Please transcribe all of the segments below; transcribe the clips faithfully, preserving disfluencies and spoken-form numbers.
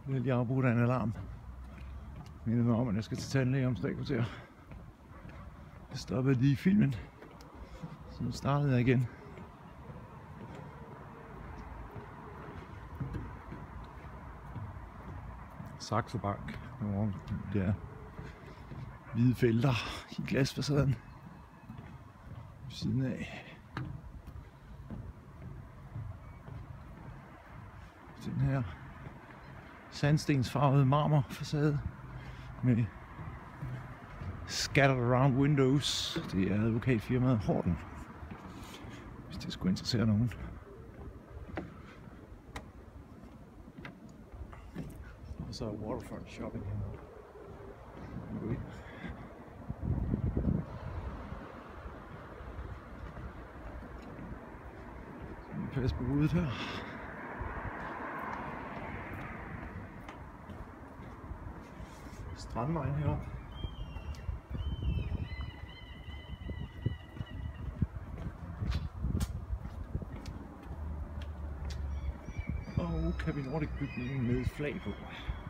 Jeg er lige afbrudt af en alarm. Jeg minder mig om, at jeg skal til tandlæge om tre kvarter. Jeg stoppede lige filmen, så nu startede jeg igen. Saxo Bank, hvor der er hvide felter i glasfacaden ved siden af. Den her sandstensfarvede marmorfacade med scattered around windows. Det er advokatfirmaet Horten, hvis det skulle interessere nogen. Og så er waterfront shopping her. Så pas på hovedet her. Strandvejen heroppe. Og Cabin Nordic-bygningen med flag på.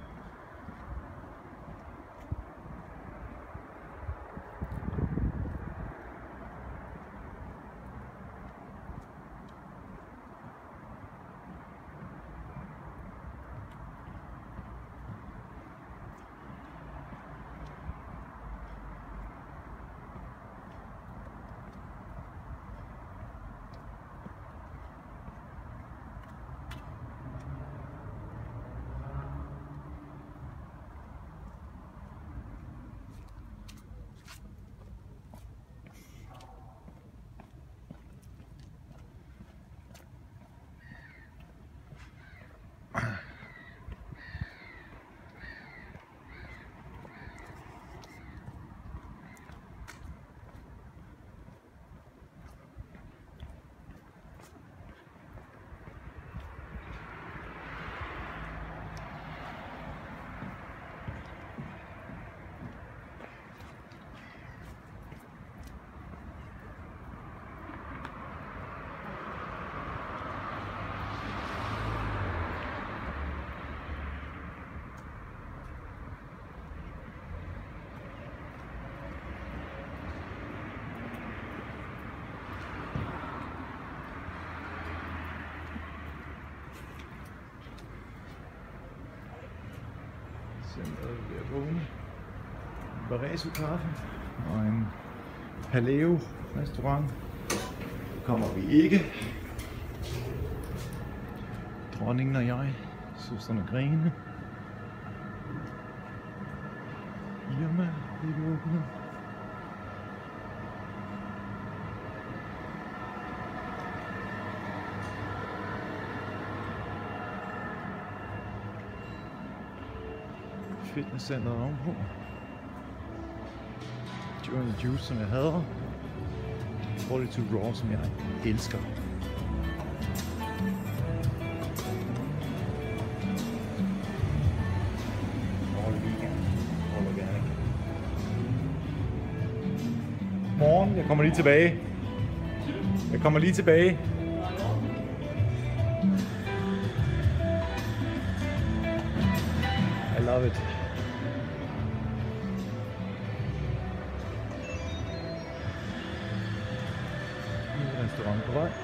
Centeret ved at vågne. En Baresu kaffe og en Paleo restaurant. Der kommer vi ikke. Dronningen og jeg, søstrene Grene. Irma, ikke åbnet. Fitnesscenteret ovenpå. Joe and the Juice, som jeg hader. forty-two Raw, som jeg elsker. Morgen, jeg kommer lige tilbage. Jeg kommer lige tilbage. I love it. Restaurant på vej.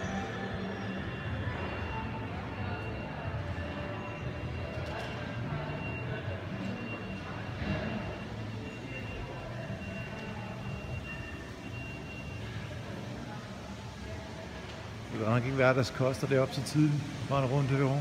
Det kan nok ikke være, der koster det op så tidligt. Bare rundt herovre.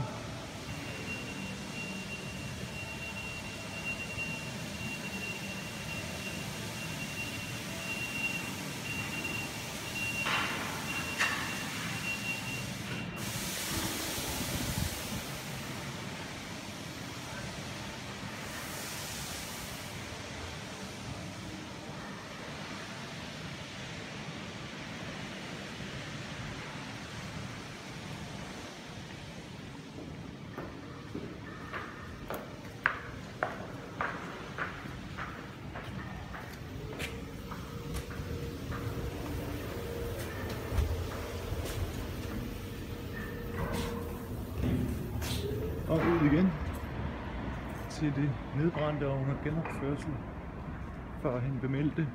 Og ud igen. til det nedbrændte og under genopførsel førhen bemeldte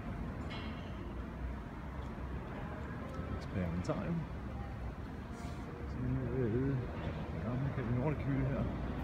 eksperimentarium. Sådan en gamle Cadenorte-kyle her.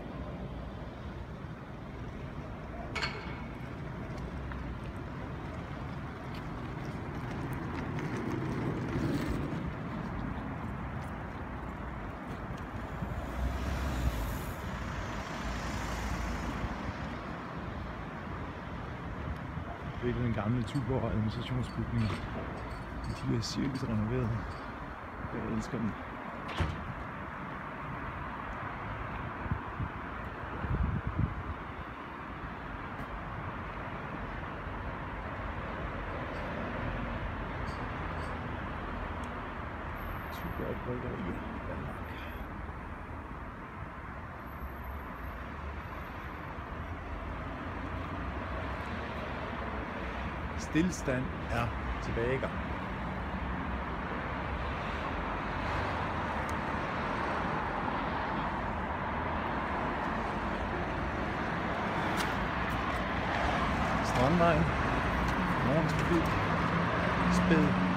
Det er den gamle Tuborg administrationsbygning. De bliver cirkusrenoveret. Jeg elsker den. Tuborg Bryggeri i Danmark. Stilstand er tilbagegang. Strandvejen, morgentrafik, spæd